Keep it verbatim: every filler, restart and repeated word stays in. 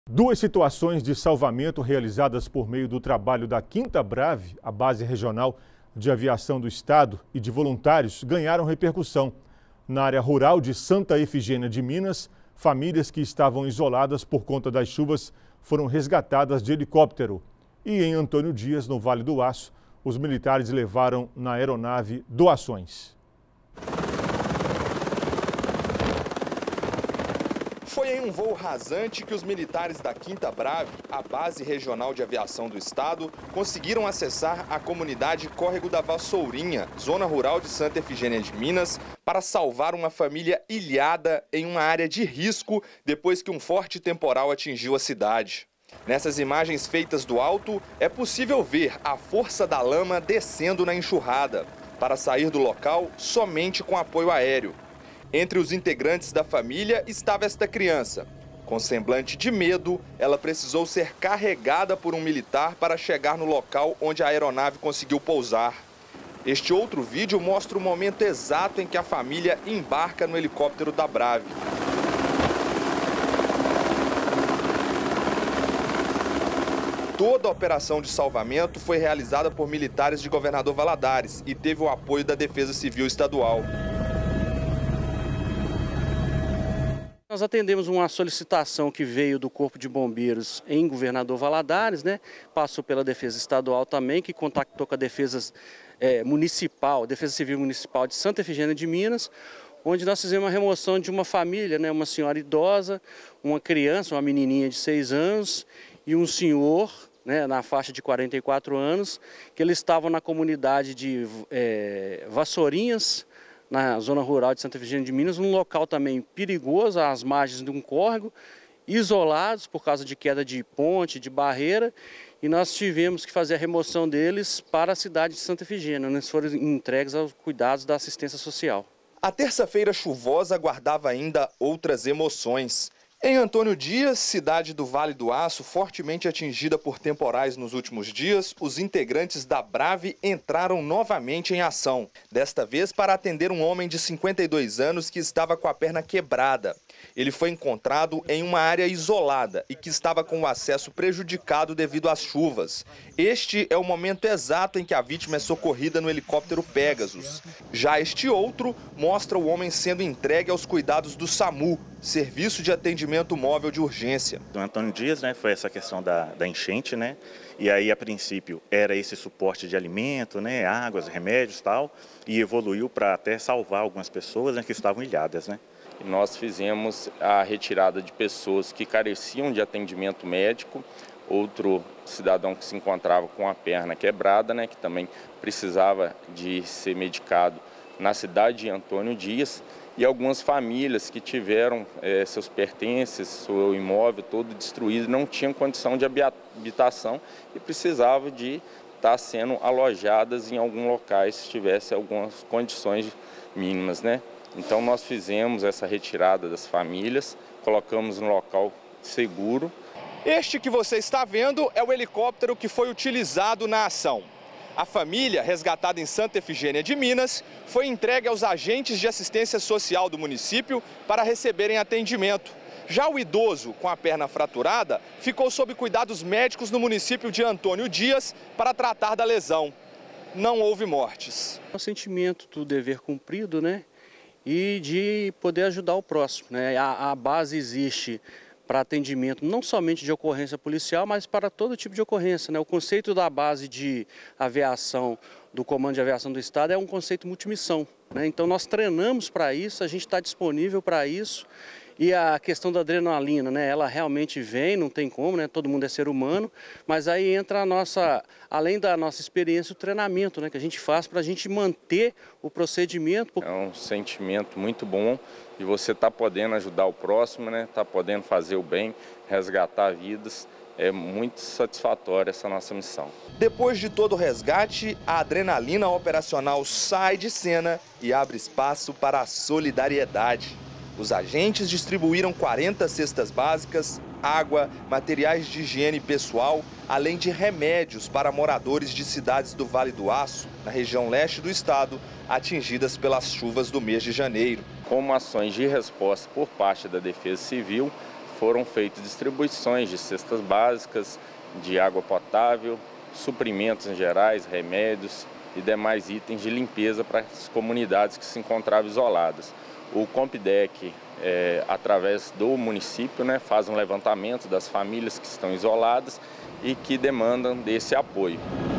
Duas situações de salvamento realizadas por meio do trabalho da Quinta Brave, a base regional de aviação do estado, e de voluntários, ganharam repercussão. Na área rural de Santa Efigênia de Minas, famílias que estavam isoladas por conta das chuvas foram resgatadas de helicóptero. E em Antônio Dias, no Vale do Aço, os militares levaram na aeronave doações. Foi em um voo rasante que os militares da Quinta Brave, a base regional de aviação do estado, conseguiram acessar a comunidade Córrego da Vassourinha, zona rural de Santa Efigênia de Minas, para salvar uma família ilhada em uma área de risco depois que um forte temporal atingiu a cidade. Nessas imagens feitas do alto, é possível ver a força da lama descendo na enxurrada, para sair do local somente com apoio aéreo. Entre os integrantes da família estava esta criança. Com semblante de medo, ela precisou ser carregada por um militar para chegar no local onde a aeronave conseguiu pousar. Este outro vídeo mostra o momento exato em que a família embarca no helicóptero da Brave. Toda a operação de salvamento foi realizada por militares de Governador Valadares e teve o apoio da Defesa Civil Estadual. Nós atendemos uma solicitação que veio do Corpo de Bombeiros em Governador Valadares, né? Passou pela Defesa Estadual também, que contactou com a Defesa é, Municipal, Defesa Civil Municipal de Santa Efigênia de Minas, onde nós fizemos uma remoção de uma família, né? Uma senhora idosa, uma criança, uma menininha de seis anos e um senhor, né? Na faixa de quarenta e quatro anos, que eles estavam na comunidade de é, Vassourinhas, na zona rural de Santa Efigênia de Minas, num local também perigoso, às margens de um córrego, isolados por causa de queda de ponte, de barreira, e nós tivemos que fazer a remoção deles para a cidade de Santa Efigênia, onde eles foram entregues aos cuidados da assistência social. A terça-feira chuvosa aguardava ainda outras emoções. Em Antônio Dias, cidade do Vale do Aço, fortemente atingida por temporais nos últimos dias, os integrantes da Brave entraram novamente em ação. Desta vez para atender um homem de cinquenta e dois anos que estava com a perna quebrada. Ele foi encontrado em uma área isolada e que estava com o acesso prejudicado devido às chuvas. Este é o momento exato em que a vítima é socorrida no helicóptero Pegasus. Já este outro mostra o homem sendo entregue aos cuidados do SAMU, Serviço de Atendimento Móvel de Urgência. Do Antônio Dias, né, foi essa questão da, da enchente, né? E aí, a princípio, era esse suporte de alimento, né, águas, remédios e tal, e evoluiu para até salvar algumas pessoas, né, que estavam ilhadas, né? E nós fizemos a retirada de pessoas que careciam de atendimento médico, outro cidadão que se encontrava com a perna quebrada, né, que também precisava de ser medicado na cidade de Antônio Dias, e algumas famílias que tiveram é, seus pertences, seu imóvel todo destruído, não tinham condição de habitação e precisavam de estar sendo alojadas em algum local se tivesse algumas condições mínimas, né? Então nós fizemos essa retirada das famílias, colocamos no local seguro. Este que você está vendo é o helicóptero que foi utilizado na ação. A família, resgatada em Santa Efigênia de Minas, foi entregue aos agentes de assistência social do município para receberem atendimento. Já o idoso, com a perna fraturada, ficou sob cuidados médicos no município de Antônio Dias para tratar da lesão. Não houve mortes. O sentimento do dever cumprido, né? E de poder ajudar o próximo, né? A, a base existe para atendimento não somente de ocorrência policial, mas para todo tipo de ocorrência, né? O conceito da base de aviação, do Comando de Aviação do Estado, é um conceito multimissão, né? Então nós treinamos para isso, a gente está disponível para isso. E a questão da adrenalina, né? Ela realmente vem, não tem como, né? Todo mundo é ser humano, mas aí entra a nossa, além da nossa experiência, o treinamento, né? Que a gente faz para a gente manter o procedimento. É um sentimento muito bom de você estar tá podendo ajudar o próximo, né? Tá podendo fazer o bem, resgatar vidas. É muito satisfatória essa nossa missão. Depois de todo o resgate, a adrenalina operacional sai de cena e abre espaço para a solidariedade. Os agentes distribuíram quarenta cestas básicas, água, materiais de higiene pessoal, além de remédios para moradores de cidades do Vale do Aço, na região leste do estado, atingidas pelas chuvas do mês de janeiro. Como ações de resposta por parte da Defesa Civil, foram feitas distribuições de cestas básicas, de água potável, suprimentos em gerais, remédios e demais itens de limpeza para as comunidades que se encontravam isoladas. O Compdec, é, através do município, né, faz um levantamento das famílias que estão isoladas e que demandam desse apoio.